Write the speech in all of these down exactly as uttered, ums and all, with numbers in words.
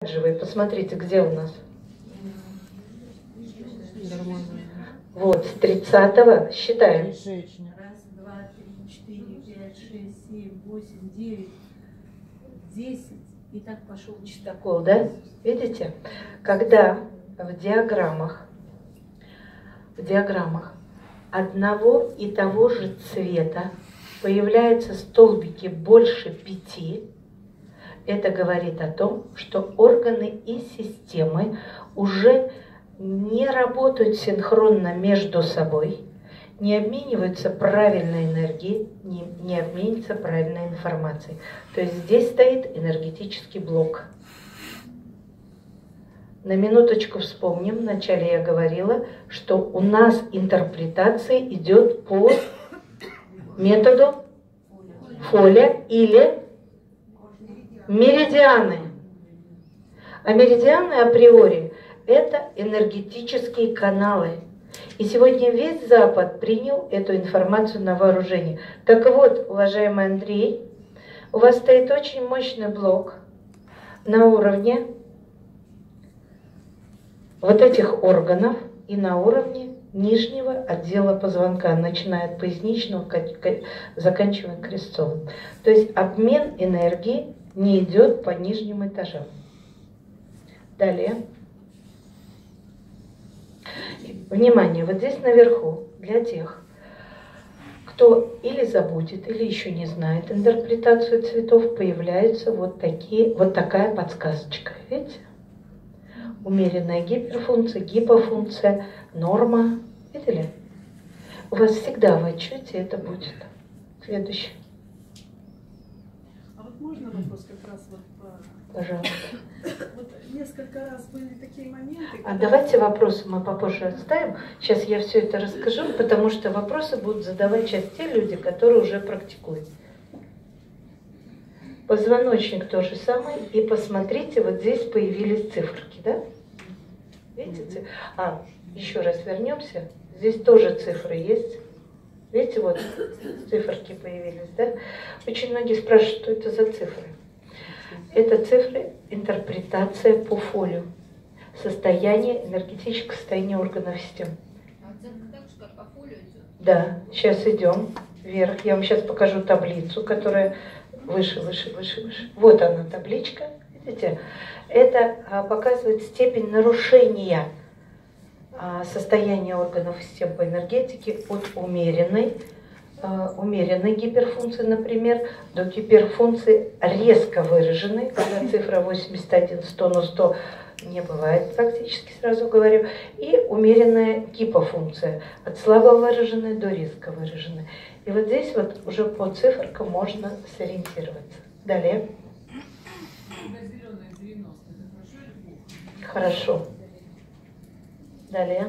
Вы посмотрите, где у нас. Вот, с тридцатого считаем. Раз, два, три, четыре, пять, шесть, семь, восемь, девять, десять. И так пошел Чистокол, да? Видите? Когда в диаграммах, в диаграммах одного и того же цвета появляются столбики больше пяти, это говорит о том, что органы и системы уже не работают синхронно между собой, не обмениваются правильной энергией, не, не обмениваются правильной информацией. То есть здесь стоит энергетический блок. На минуточку вспомним, вначале я говорила, что у нас интерпретация идет по методу Фоля или меридианы. А меридианы априори это энергетические каналы. И сегодня весь Запад принял эту информацию на вооружение. Так вот, уважаемый Андрей, у вас стоит очень мощный блок на уровне вот этих органов и на уровне нижнего отдела позвонка, начиная от поясничного, заканчивая крестцовым. То есть обмен энергии не идет по нижним этажам. Далее. Внимание, вот здесь наверху для тех, кто или забудет, или еще не знает интерпретацию цветов, появляются вот такие, вот такая подсказочка. Видите? Умеренная гиперфункция, гипофункция, норма. Видели? У вас всегда в отчете это будет. Следующий. А вот можно вопрос как раз вот по... Пожалуйста. Вот несколько раз были такие моменты. А когда... давайте вопросы мы попозже оставим. Сейчас я все это расскажу, потому что вопросы будут задавать сейчас те люди, которые уже практикуют. Позвоночник то же самое. И посмотрите, вот здесь появились циферки, да? Видите? Цифры? А, еще раз вернемся. Здесь тоже цифры есть. Видите, вот циферки появились, да? Очень многие спрашивают, что это за цифры. Это цифры интерпретация по фолию. Состояние, энергетическое состояние органов систем. Да, сейчас идем вверх. Я вам сейчас покажу таблицу, которая выше, выше, выше, выше. Вот она, табличка. Видите? Это а, показывает степень нарушения а, состояния органов систем по энергетике от умеренной, а, умеренной гиперфункции, например, до гиперфункции резко выраженной, когда цифра восемьдесят один, сто, но сто не бывает практически, сразу говорю, и умеренная гипофункция, от слабо выраженной до резко выраженной. И вот здесь вот уже по циферкам можно сориентироваться. Далее. Хорошо. Далее.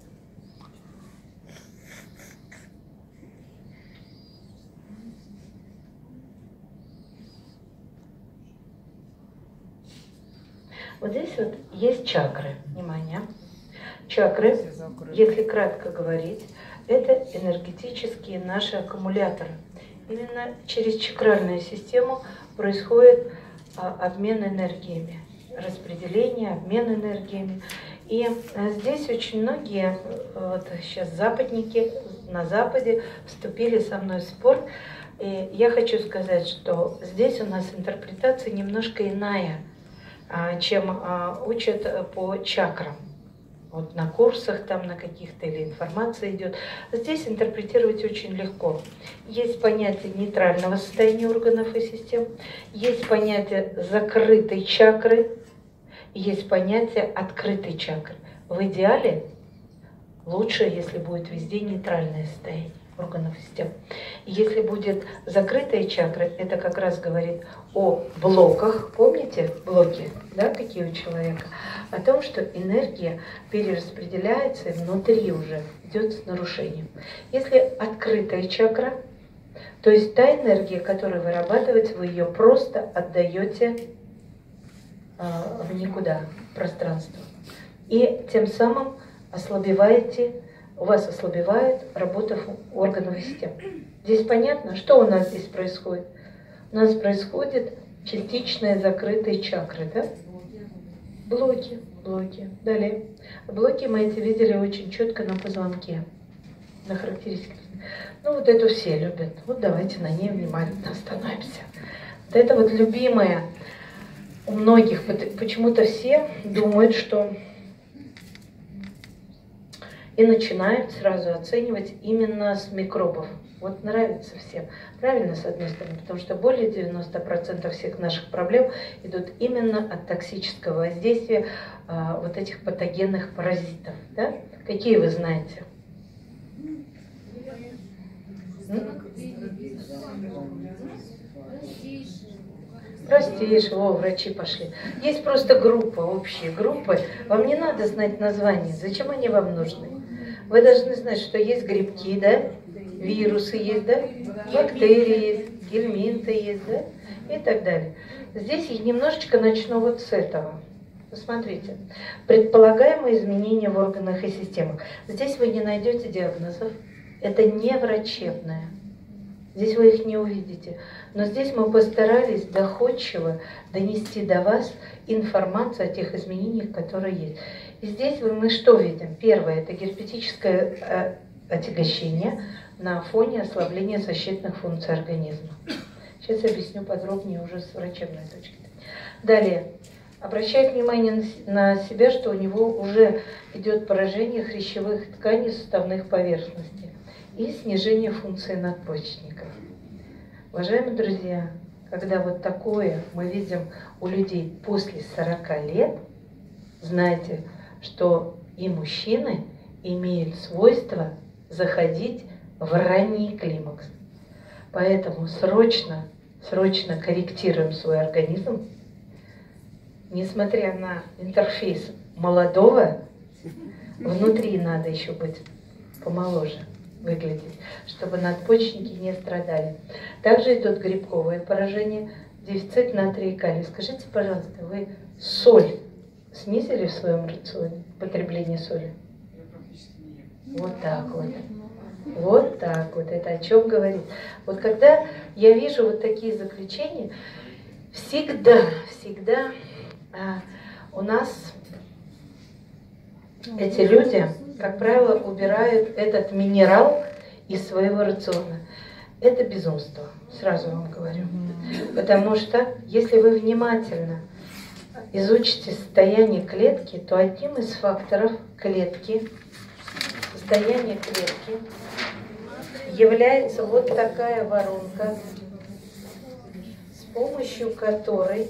Вот здесь вот есть чакры. Внимание. Чакры, если кратко говорить, это энергетические наши аккумуляторы. Именно через чакральную систему происходит а, обмен энергиями, распределение, обмен энергиями. И а, здесь очень многие, вот сейчас западники на Западе вступили со мной в спор. И я хочу сказать, что здесь у нас интерпретация немножко иная, чем учат по чакрам. Вот на курсах там на каких-то или информация идет. Здесь интерпретировать очень легко. Есть понятие нейтрального состояния органов и систем, есть понятие закрытой чакры, есть понятие открытой чакры. В идеале лучше, если будет везде нейтральное состояние органов и систем. Если будет закрытая чакра, это как раз говорит о блоках, помните блоки, да, какие у человека, о том, что энергия перераспределяется и внутри уже идет с нарушением. Если открытая чакра, то есть та энергия, которая вырабатывается, вы ее просто отдаете э, в никуда, в пространство. И тем самым ослабеваете, у вас ослабевает работа органов и систем. Здесь понятно, что у нас здесь происходит? У нас происходит частичная закрытая чакра, да? Блоки, блоки. Далее. Блоки мы эти видели очень четко на позвонке, на характеристиках. Ну вот эту все любят. Вот давайте на ней внимательно остановимся. Вот это вот любимое у многих. Почему-то все думают, что и начинают сразу оценивать именно с микробов. Вот нравится всем. Правильно, с одной стороны, потому что более девяноста процентов всех наших проблем идут именно от токсического воздействия а, вот этих патогенных паразитов. Да? Какие вы знаете? Простейшие, о, врачи пошли. Есть просто группа, общие группы. Вам не надо знать названия. Зачем они вам нужны? Вы должны знать, что есть грибки, да? Вирусы есть, да? Бактерии есть, гельминты есть, да? И так далее. Здесь я немножечко начну вот с этого. Посмотрите. Предполагаемые изменения в органах и системах. Здесь вы не найдете диагнозов. Это не врачебное. Здесь вы их не увидите. Но здесь мы постарались доходчиво донести до вас информацию о тех изменениях, которые есть. И здесь мы что видим? Первое – это герпетическое отягощение на фоне ослабления защитных функций организма. Сейчас объясню подробнее уже с врачебной точки. Далее. Обращает внимание на себя, что у него уже идет поражение хрящевых тканей суставных поверхностей и снижение функции надпочечников. Уважаемые друзья, когда вот такое мы видим у людей после сорока лет, знайте, что и мужчины имеют свойство заходить в ранний климакс. Поэтому срочно, срочно корректируем свой организм. Несмотря на интерфейс молодого, внутри надо еще быть помоложе выглядеть, чтобы надпочечники не страдали. Также идут грибковые поражения, дефицит натрия и калия. Скажите, пожалуйста, вы соль снизили в своем рационе, потребление соли? Вот так вот. Вот так вот. Это о чем говорит? Вот когда я вижу вот такие заключения, всегда, всегда а, у нас эти люди, как правило, убирают этот минерал из своего рациона. Это безумство, сразу вам говорю. Потому что, если вы внимательно изучите состояние клетки, то одним из факторов клетки, состояния клетки, является вот такая воронка, с помощью которой,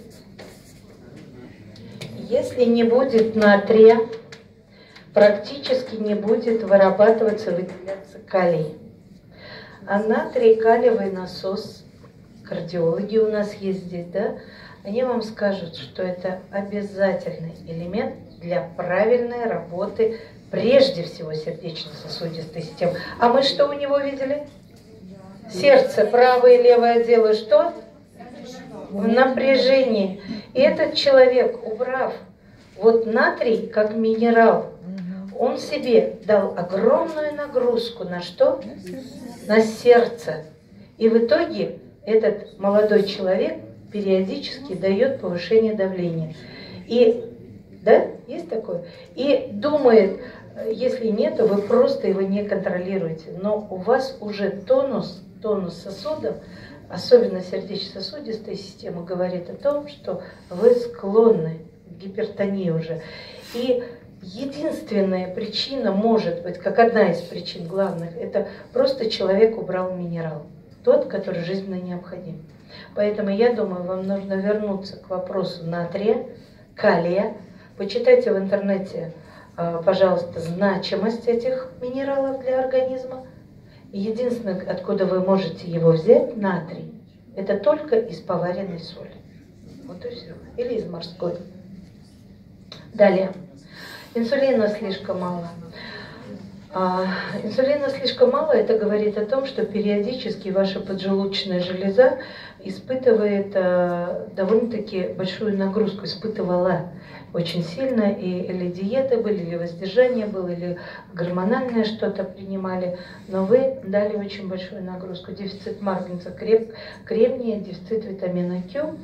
если не будет натрия, практически не будет вырабатываться, выделяться калий. А натрий-калиевый насос, кардиологи у нас есть здесь, да, они вам скажут, что это обязательный элемент для правильной работы, прежде всего, сердечно-сосудистой системы. А мы что у него видели? Сердце, правое и левое дело, что? В напряжении. И этот человек, убрав вот натрий как минерал, он себе дал огромную нагрузку на что? На сердце. И в итоге этот молодой человек периодически дает повышение давления. И, да, есть такое? И думает, если нет, то вы просто его не контролируете. Но у вас уже тонус, тонус сосудов, особенно сердечно-сосудистая система, говорит о том, что вы склонны к гипертонии уже. И единственная причина, может быть, как одна из причин главных, это просто человек убрал минерал, тот, который жизненно необходим. Поэтому я думаю, вам нужно вернуться к вопросу натрия, калия. Почитайте в интернете, пожалуйста, значимость этих минералов для организма. Единственное, откуда вы можете его взять, натрий, это только из поваренной соли. Вот и все. Или из морской. Далее. Инсулина слишком мало. А, инсулина слишком мало, это говорит о том, что периодически ваша поджелудочная железа испытывает а, довольно-таки большую нагрузку, испытывала очень сильно, и или диеты были, или воздержание было, или гормональное что-то принимали, но вы дали очень большую нагрузку. Дефицит марганца, крем, кремния, дефицит витамина Q,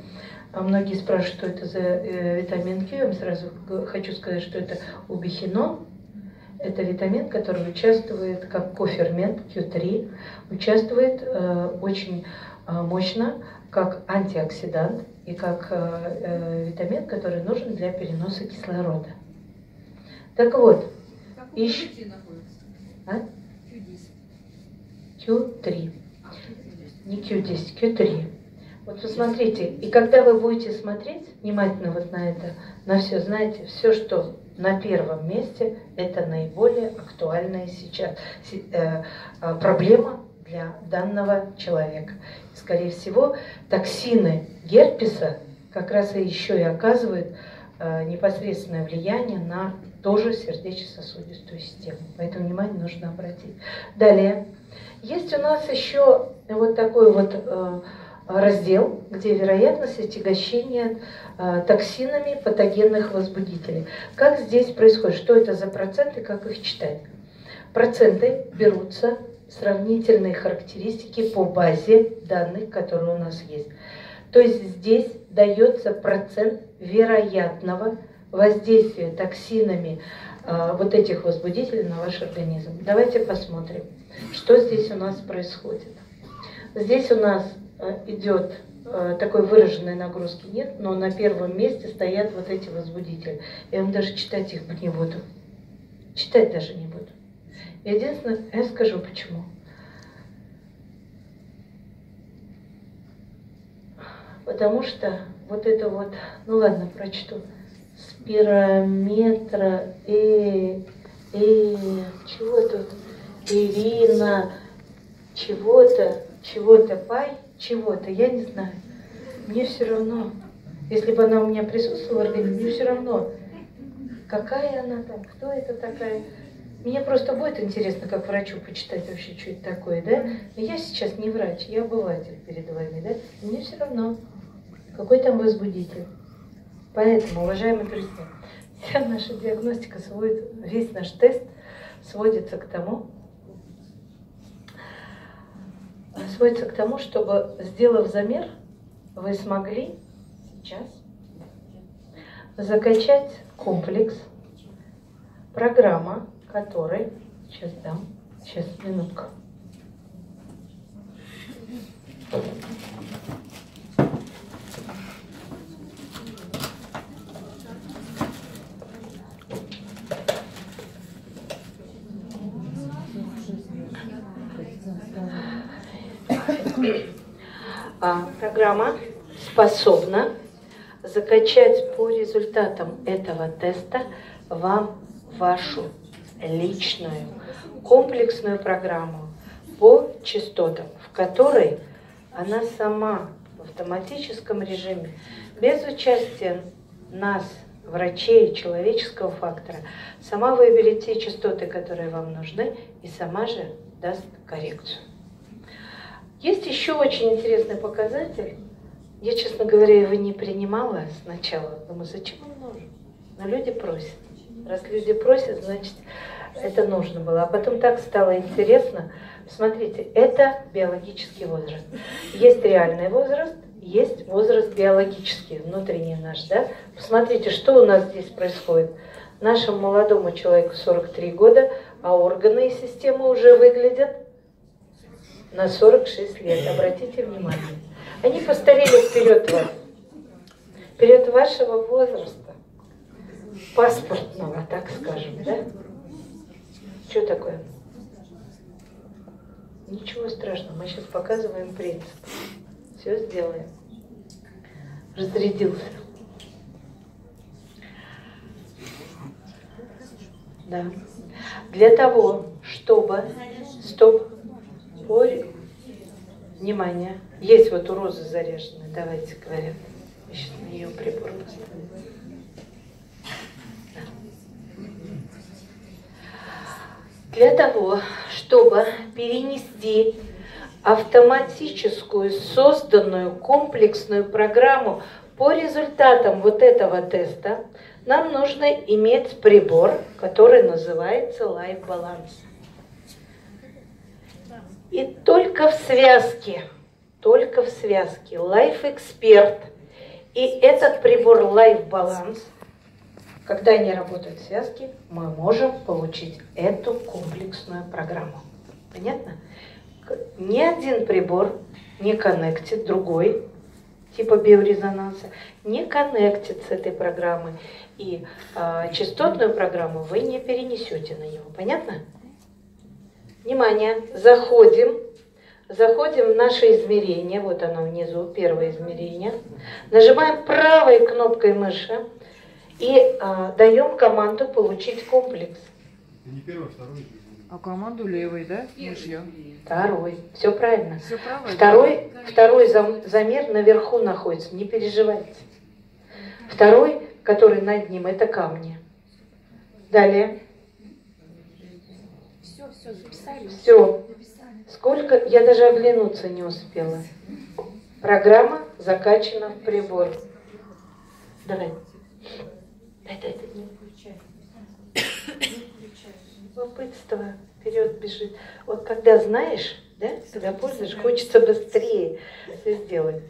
А многие спрашивают, что это за э, витамин Q. Я вам сразу хочу сказать, что это убихинон. Это витамин, который участвует как кофермент Q три, участвует э, очень э, мощно как антиоксидант и как э, э, витамин, который нужен для переноса кислорода. Так вот, ищ... а? Q три. Не Q десять, Q три. Вот посмотрите, и когда вы будете смотреть внимательно вот на это, на все, знаете, все, что на первом месте, это наиболее актуальная сейчас э, проблема для данного человека. Скорее всего, токсины герпеса как раз и еще и оказывают э, непосредственное влияние на тоже сердечно-сосудистую систему. Поэтому внимание нужно обратить. Далее. Есть у нас еще вот такой вот э, раздел, где вероятность отягощения э, токсинами патогенных возбудителей. Как здесь происходит? Что это за проценты, как их читать? Проценты берутся, сравнительные характеристики по базе данных, которые у нас есть. То есть здесь дается процент вероятного воздействия токсинами э, вот этих возбудителей на ваш организм. Давайте посмотрим, что здесь у нас происходит. Здесь у нас э, идет э, такой выраженной нагрузки нет, но на первом месте стоят вот эти возбудители. Я вам даже читать их не буду. Читать даже не буду. Единственное, я скажу почему. Потому что вот это вот, ну ладно, прочту. Спирометра, э, э, чего тут? Ирина, чего-то, чего-то, пай, чего-то, я не знаю. Мне все равно. Если бы она у меня присутствовала в организме, мне все равно. Какая она там, кто это такая? Мне просто будет интересно, как врачу, почитать вообще, что это такое, да? Но я сейчас не врач, я обыватель перед вами, да? И мне все равно, какой там возбудитель. Поэтому, уважаемые друзья, вся наша диагностика сводит, весь наш тест сводится к тому, сводится к тому, чтобы, сделав замер, вы смогли сейчас закачать комплекс, программа, который, сейчас дам, сейчас, минутку. А, программа способна закачать по результатам этого теста вам вашу личную комплексную программу по частотам, в которой она сама в автоматическом режиме, без участия нас, врачей, человеческого фактора, сама выберет те частоты, которые вам нужны, и сама же даст коррекцию. Есть еще очень интересный показатель. Я, честно говоря, его не принимала сначала. Думаю, зачем он нужен? Но люди просят. Раз люди просят, значит, это нужно было. А потом так стало интересно. Смотрите, это биологический возраст. Есть реальный возраст, есть возраст биологический, внутренний наш, да? Посмотрите, что у нас здесь происходит. Нашему молодому человеку сорок три года, а органы и системы уже выглядят на сорок шесть лет. Обратите внимание. Они постарели вперед вас. Вперед вашего возраста. Паспортного, так скажем, да? Что такое? Ничего страшного. Мы сейчас показываем принцип. Все сделаем. Разрядился. Да. Для того, чтобы... Стоп. Ой. Внимание. Есть вот у розы заряженная. Давайте, говорят. Я сейчас на нее прибор поставлю. Да. Для того, чтобы перенести автоматическую созданную комплексную программу по результатам вот этого теста, нам нужно иметь прибор, который называется Life Balance. И только в связке, только в связке Life Expert И этот прибор Life Balance, когда они работают в связке, мы можем получить эту комплексную программу. Понятно? Ни один прибор не коннектит другой, типа биорезонанса, не коннектит с этой программой. И э, частотную программу вы не перенесете на него. Понятно? Внимание! Заходим. Заходим в наше измерение. Вот оно внизу, первое измерение. Нажимаем правой кнопкой мыши и э, даем команду получить комплекс. Не первый, второй. А команду левой, да? Мышью? Второй. Все правильно. Все правильно. Второй, второй зам, замер наверху находится. Не переживайте. Второй, который над ним, это камни. Далее. Все, все, записали. Все. Сколько? Я даже оглянуться не успела. Программа закачана в прибор. Давай. Это, это не включай. Любопытство вперед бежит. Вот когда знаешь, да, когда пользуешь, хочется быстрее все сделать.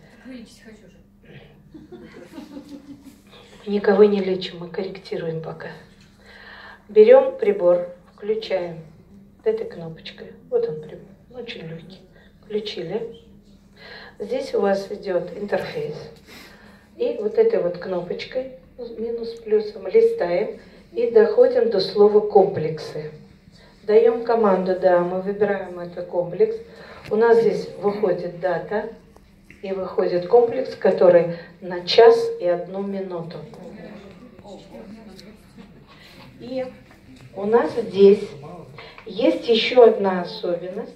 Никого не лечим, мы корректируем пока. Берем прибор, включаем вот этой кнопочкой. Вот он прибор, очень легкий. Включили. Здесь у вас идет интерфейс. И вот этой вот кнопочкой, минус плюсом, листаем и доходим до слова комплексы. Даем команду, да, мы выбираем этот комплекс. У нас здесь выходит дата и выходит комплекс, который на час и одну минуту. И у нас здесь есть еще одна особенность.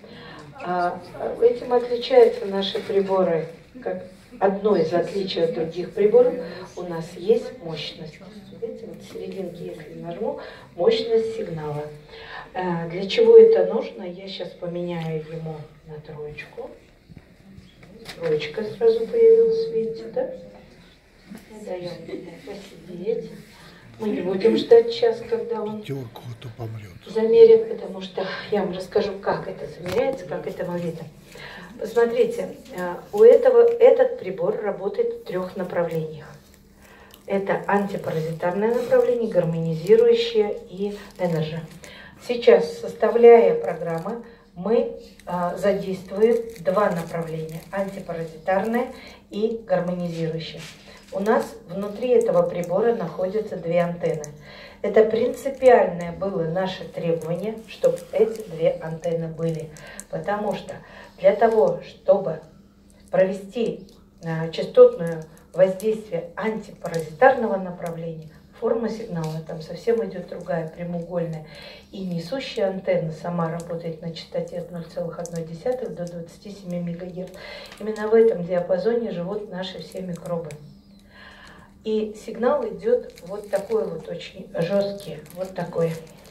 Этим отличаются наши приборы, как одно из отличий от других приборов, у нас есть мощность. Видите, вот в серединке, если нажму, мощность сигнала. Для чего это нужно? Я сейчас поменяю ему на троечку. Троечка сразу появилась, видите, да? Даем посидеть. Мы не будем ждать час, когда он замерит, потому что я вам расскажу, как это замеряется, как это мы видим. Посмотрите, у этого этот прибор работает в трех направлениях. Это антипаразитарное направление, гармонизирующее и энерджи. Сейчас, составляя программы, мы а, задействуем два направления, антипаразитарное и гармонизирующее. У нас внутри этого прибора находятся две антенны. Это принципиальное было наше требование, чтобы эти две антенны были. Потому что для того, чтобы провести а, частотное воздействие антипаразитарного направления, форма сигнала там совсем идет другая, прямоугольная. И несущая антенна сама работает на частоте от ноль целых одной десятой до двадцати семи мегагерц. Именно в этом диапазоне живут наши все микробы. И сигнал идет вот такой вот, очень жесткий, вот такой.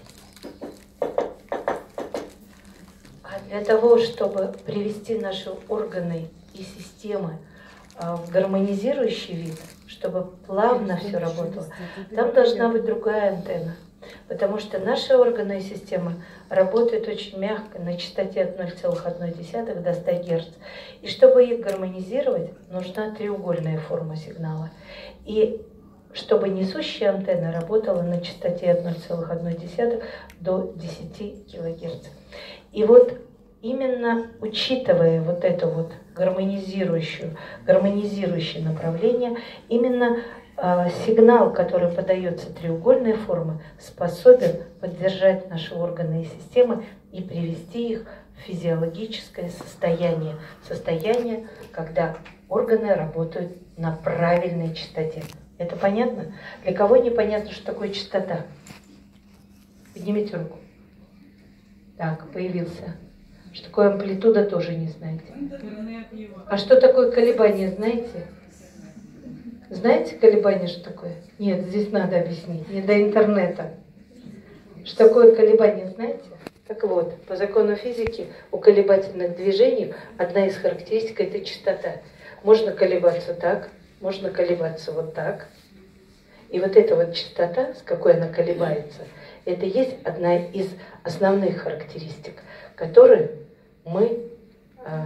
А для того, чтобы привести наши органы и системы в гармонизирующий вид, чтобы плавно все работало, там должна быть другая антенна. Потому что наши органы и системы работают очень мягко, на частоте от ноль целых одной десятой до ста герц. И чтобы их гармонизировать, нужна треугольная форма сигнала. И чтобы несущая антенна работала на частоте от ноль целых одной десятой до десяти килогерц. И вот именно учитывая вот это вот гармонизирующую, гармонизирующее направление, именно э, сигнал, который подается треугольной формы, способен поддержать наши органы и системы и привести их в физиологическое состояние. Состояние, когда органы работают на правильной частоте. Это понятно? Для кого непонятно, что такое частота? Поднимите руку. Так, появился. Что такое амплитуда, тоже не знаете. А что такое колебание, знаете? Знаете колебание, что такое? Нет, здесь надо объяснить, не до интернета. Что такое колебание, знаете? Так вот, по закону физики у колебательных движений одна из характеристик – это частота. Можно колебаться так, можно колебаться вот так. И вот эта вот частота, с какой она колебается, это есть одна из основных характеристик, которые мы э,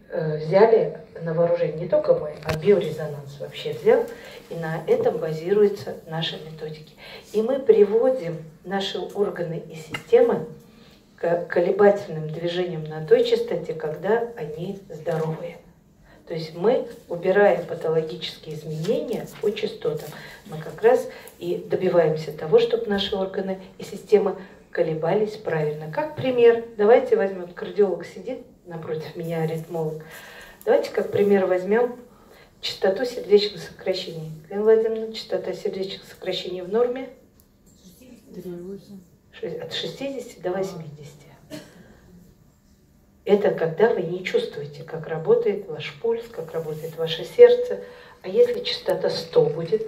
э, взяли на вооружение, не только мы, а биорезонанс вообще взял, и на этом базируются наши методики. И мы приводим наши органы и системы к колебательным движениям на той частоте, когда они здоровые. То есть мы, убирая патологические изменения по частотам, мы как раз и добиваемся того, чтобы наши органы и системы колебались правильно. Как пример, давайте возьмем, кардиолог сидит напротив меня, аритмолог. Давайте как пример возьмем частоту сердечных сокращений. Галина Владимировна, частота сердечных сокращений в норме? От шестидесяти до восьмидесяти. Это когда вы не чувствуете, как работает ваш пульс, как работает ваше сердце. А если частота сто будет,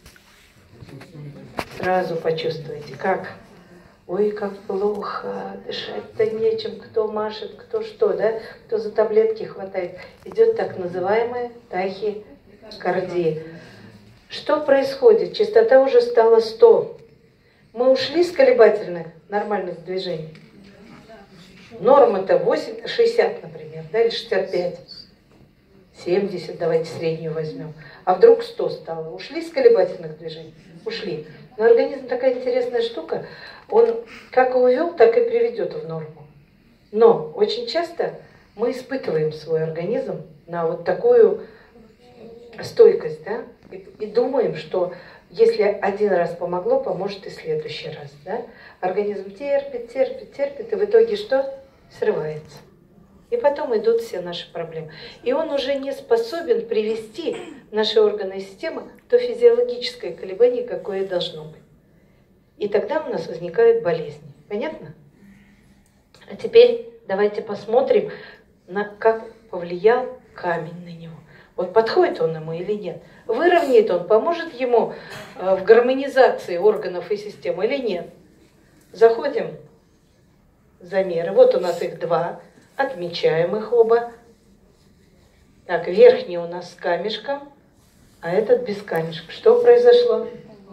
сразу почувствуете, как, ой, как плохо, дышать-то нечем, кто машет, кто что, да, кто за таблетки хватает. Идет так называемая тахикардия. Что происходит? Частота уже стала сто. Мы ушли с колебательных нормальных движений. Норма-то восемь, шестьдесят, например, да, или шестьдесят пять, семьдесят, давайте среднюю возьмем. А вдруг сто стало. Ушли с колебательных движений? Ушли. Но организм такая интересная штука, он как увел, так и приведет в норму. Но очень часто мы испытываем свой организм на вот такую стойкость, да, и, и думаем, что если один раз помогло, поможет и в следующий раз, да. Организм терпит, терпит, терпит, и в итоге что? Срывается. И потом идут все наши проблемы. И он уже не способен привести наши органы и системы в то физиологическое колебание, какое должно быть. И тогда у нас возникают болезни. Понятно? А теперь давайте посмотрим, на как повлиял камень на него. Вот подходит он ему или нет? Выровняет он, поможет ему в гармонизации органов и систем или нет? Заходим в замеры. Вот у нас их два. Отмечаем их оба. Так, верхний у нас с камешком, а этот без камешка. Что произошло?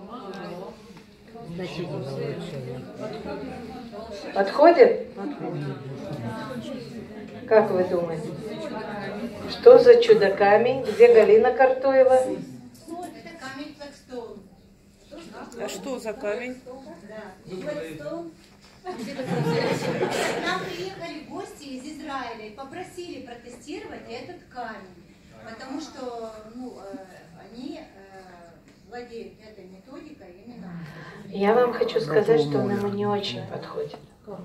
Подходит? Как вы думаете? Что за чудо-камень? Где Галина Картоева? Это камень Blackstone. А что за камень? Blackstone. К нам приехали гости из Израиля и попросили протестировать этот камень, потому что ну, они владеют этой методикой именно. Я вам хочу сказать, что он ему не очень подходит.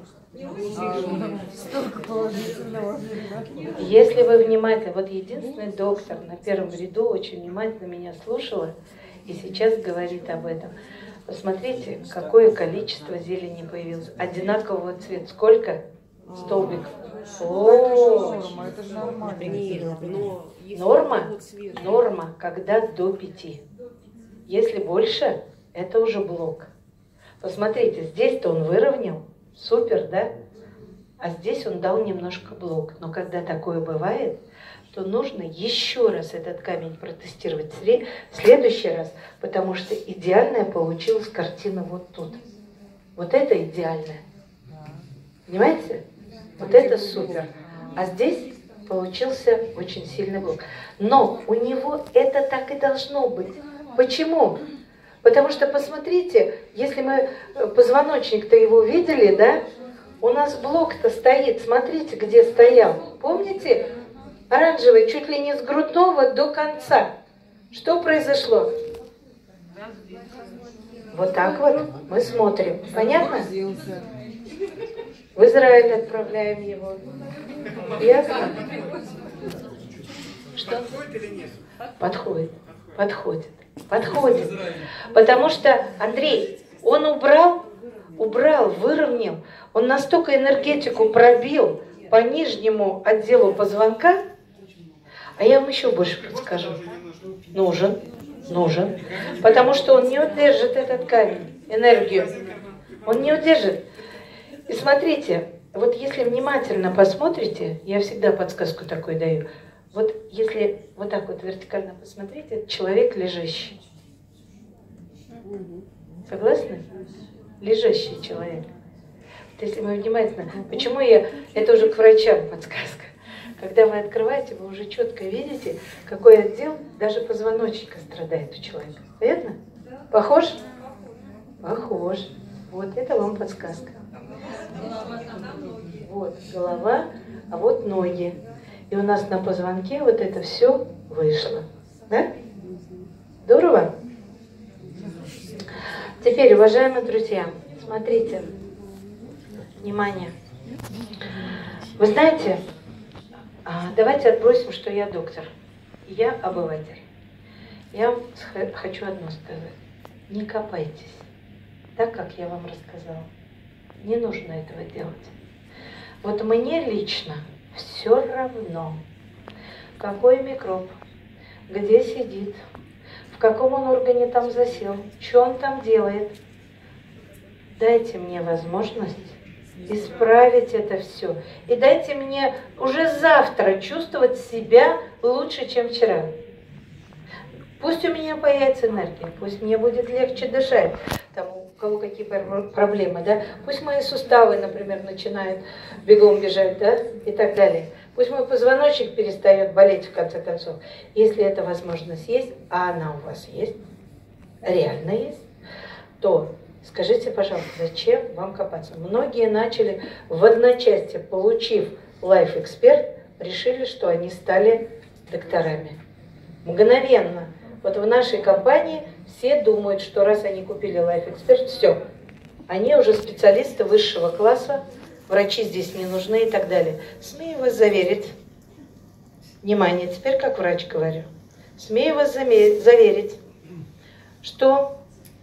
Если вы внимательно, вот единственный доктор на первом ряду очень внимательно меня слушала и сейчас говорит об этом. Посмотрите, какое количество зелени появилось. Одинакового цвета. Сколько? Столбиков. О, Это же нормально. норма? Норма, когда до пяти. Если больше, это уже блок. Посмотрите, здесь-то он выровнял. Супер, да? А здесь он дал немножко блок. Но когда такое бывает, то нужно еще раз этот камень протестировать в следующий раз, потому что идеальная получилась картина вот тут. Вот это идеальная. Понимаете? Вот это супер. А здесь получился очень сильный блок. Но у него это так и должно быть. Почему? Потому что, посмотрите, если мы позвоночник-то его видели, да? У нас блок-то стоит, смотрите, где стоял. Помните? Оранжевый, чуть ли не с грудного до конца. Что произошло? Вот так вот мы смотрим. Понятно? В Израиль отправляем его. Ясно? Что? Подходит. Подходит. Подходит. Потому что, Андрей, он убрал, убрал, выровнял. Он настолько энергетику пробил по нижнему отделу позвонка. А я вам еще больше подскажу. Нужен, нужен. Потому что он не удержит этот камень, энергию. Он не удержит. И смотрите, вот если внимательно посмотрите, я всегда подсказку такую даю. Вот если вот так вот вертикально посмотрите, это человек лежащий. Согласны? Лежащий человек. Вот если мы внимательно... Почему я... Это уже к врачам подсказка. Когда вы открываете, вы уже четко видите, какой отдел даже позвоночника страдает у человека. Понятно? Похож? Похож. Вот это вам подсказка. Вот голова, а вот ноги. И у нас на позвонке вот это все вышло. Да? Здорово? Теперь, уважаемые друзья, смотрите. Внимание. Вы знаете, давайте отбросим, что я доктор. Я обыватель. Я вам хочу одно сказать. Не копайтесь так, как я вам рассказала. Не нужно этого делать. Вот мне лично все равно, какой микроб, где сидит, в каком он органе там засел, что он там делает. Дайте мне возможность исправить это все. И дайте мне уже завтра чувствовать себя лучше, чем вчера. Пусть у меня появится энергия, пусть мне будет легче дышать. Там у кого какие проблемы, да? Пусть мои суставы, например, начинают бегом бежать, да? И так далее. Пусть мой позвоночник перестает болеть, в конце концов. Если эта возможность есть, а она у вас есть, реально есть, то скажите, пожалуйста, зачем вам копаться? Многие начали в одночасье, получив Life Expert, решили, что они стали докторами. Мгновенно. Вот в нашей компании все думают, что раз они купили Life Expert, все. Они уже специалисты высшего класса, врачи здесь не нужны и так далее. Смею вас заверить, внимание, теперь как врач говорю, смею вас заверить, что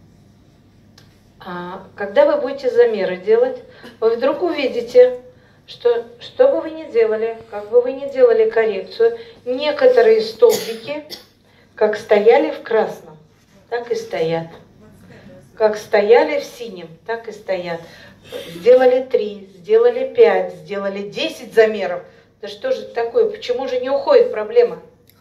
а, когда вы будете замеры делать, вы вдруг увидите, что что бы вы ни делали, как бы вы ни делали коррекцию, некоторые столбики, как стояли в красном, так и стоят. Как стояли в синем, так и стоят. Сделали три, сделали пять, сделали десять замеров. Да что же такое? Почему же не уходит проблема?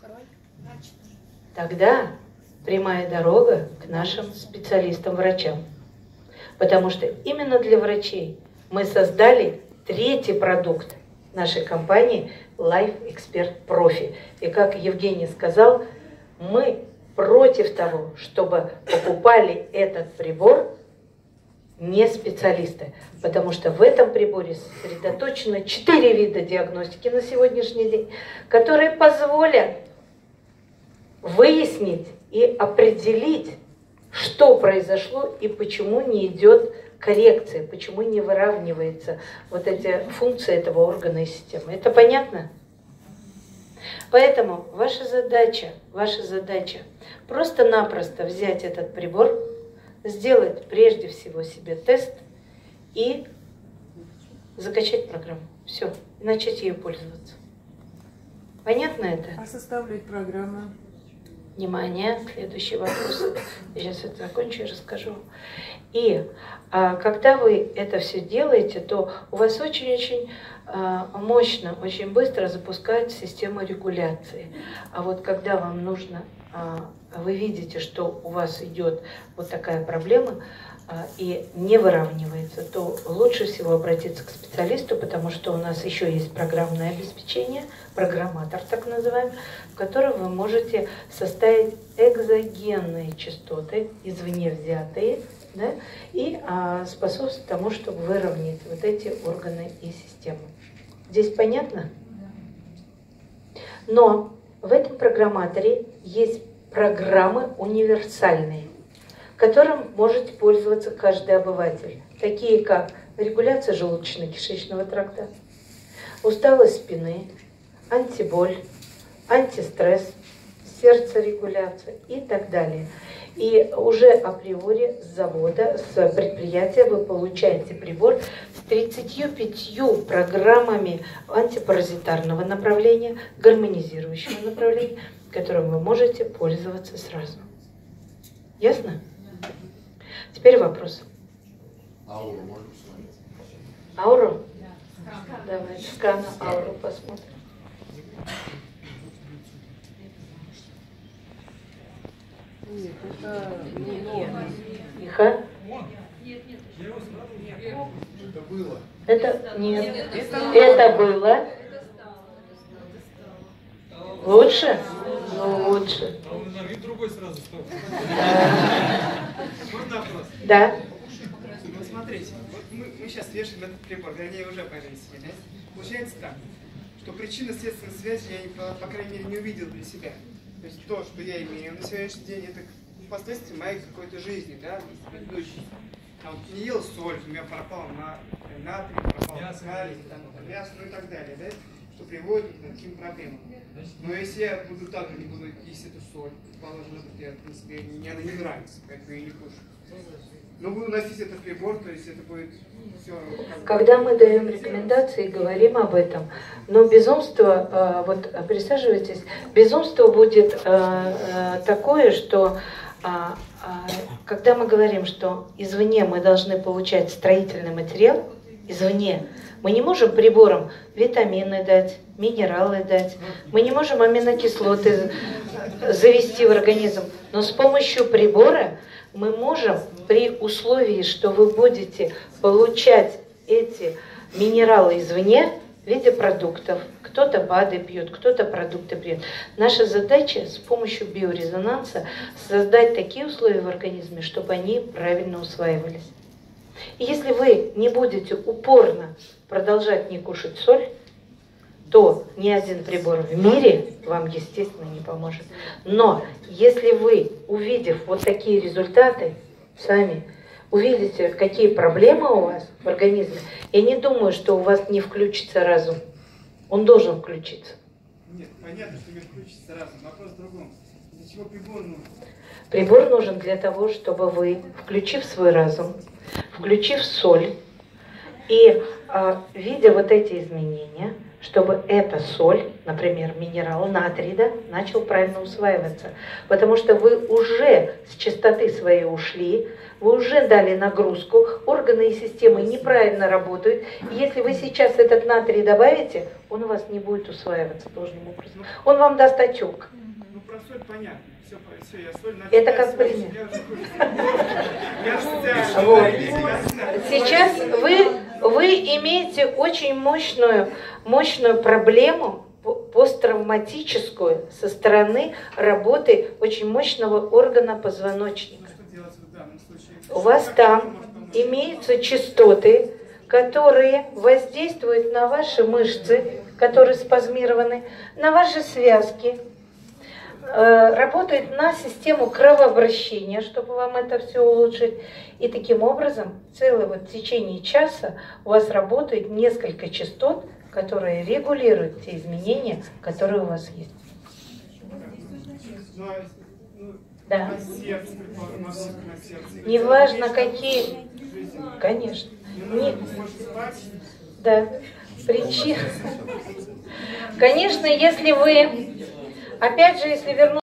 Тогда прямая дорога к нашим специалистам-врачам. Потому что именно для врачей мы создали третий продукт нашей компании Life Expert Profi. И как Евгений сказал, мы против того, чтобы покупали этот прибор не специалисты, потому что в этом приборе сосредоточено четыре вида диагностики на сегодняшний день, которые позволят выяснить и определить, что произошло и почему не идет коррекция, почему не выравнивается вот эти функции этого органа и системы. Это понятно? Поэтому ваша задача, ваша задача просто-напросто взять этот прибор, сделать прежде всего себе тест и закачать программу. Все, и начать ею пользоваться. Понятно это? А составлять программу? Внимание, следующий вопрос. Я сейчас это закончу и расскажу. И а, когда вы это все делаете, то у вас очень-очень а, мощно, очень быстро запускает систему регуляции. А вот когда вам нужно, а, вы видите, что у вас идет вот такая проблема а, и не выравнивается, то лучше всего обратиться к специалисту, потому что у нас еще есть программное обеспечение, программатор так называемый, в котором вы можете составить экзогенные частоты, извне взятые, да, и а, способствовать тому, чтобы выровнять вот эти органы и систему. Здесь понятно? Но в этом программаторе есть программы универсальные, которым может пользоваться каждый обыватель, такие как регуляция желудочно-кишечного тракта, усталость спины, антиболь, антистресс, сердцерегуляция и так далее. И уже априори с завода, с предприятия вы получаете прибор с тридцатью пятью программами антипаразитарного направления, гармонизирующего направления, которым вы можете пользоваться сразу. Ясно? Теперь вопрос. Ауру можно посмотреть? Ауру? Давай, скан ауру посмотрим. Нет, это не новое. Тихо. Это было. Это нет. Это, Это было. Лучше? Ну, лучше. Он на вид другой сразу стал. Можно вопрос? Да. Ну, смотрите, вот мы, мы сейчас вешаем этот прибор, вернее, уже повесили, да? Получается так, что причинно-следственной связи я, по, по крайней мере, не увидел для себя. То есть то, что я имею на сегодняшний день, это последствия моей какой-то жизни, да, предыдущей. А вот не ел соль, у меня пропал на, натрий, пропал калий, там, мясо, ну и так далее, да? Что приводит к таким проблемам. Но если я буду так же не буду есть эту соль, положено, я, в принципе, мне она не нравится, поэтому я не кушаю. Но буду носить этот прибор, то есть это будет все... Когда мы даем рекомендации, говорим об этом, но безумство, вот присаживайтесь, безумство будет такое, что когда мы говорим, что извне мы должны получать строительный материал, извне, мы не можем прибором витамины дать, минералы дать, мы не можем аминокислоты завести в организм, но с помощью прибора мы можем, при условии, что вы будете получать эти минералы извне в виде продуктов, кто-то БАДы пьет, кто-то продукты пьет. Наша задача с помощью биорезонанса создать такие условия в организме, чтобы они правильно усваивались. И если вы не будете упорно продолжать не кушать соль, то ни один прибор в мире вам, естественно, не поможет. Но если вы, увидев вот такие результаты, сами увидите, какие проблемы у вас в организме, я не думаю, что у вас не включится разум. Он должен включиться. Нет, понятно, что не включится разум. Вопрос в другом. Для чего прибор нужен? Прибор нужен для того, чтобы вы, включив свой разум, включив соль, и а, видя вот эти изменения, чтобы эта соль, например, минерал натрий, да, начал правильно усваиваться. Потому что вы уже с частоты своей ушли, вы уже дали нагрузку, органы и системы неправильно работают. И если вы сейчас этот натрий добавите, он у вас не будет усваиваться должным образом. Он вам даст отек. Ну, про соль понятно. Все, все, я соль начал. Это как пример. Сейчас вы, вы имеете очень мощную, мощную проблему посттравматическую со стороны работы очень мощного органа позвоночника. У вас там имеются частоты, которые воздействуют на ваши мышцы, которые спазмированы, на ваши связки, работает на систему кровообращения, чтобы вам это все улучшить. И таким образом, целое вот в течение часа у вас работает несколько частот, которые регулируют те изменения, которые у вас есть. Да. Неважно, какие... Конечно. Не... Да. Причина. Конечно, если вы... Опять же, если вернуться...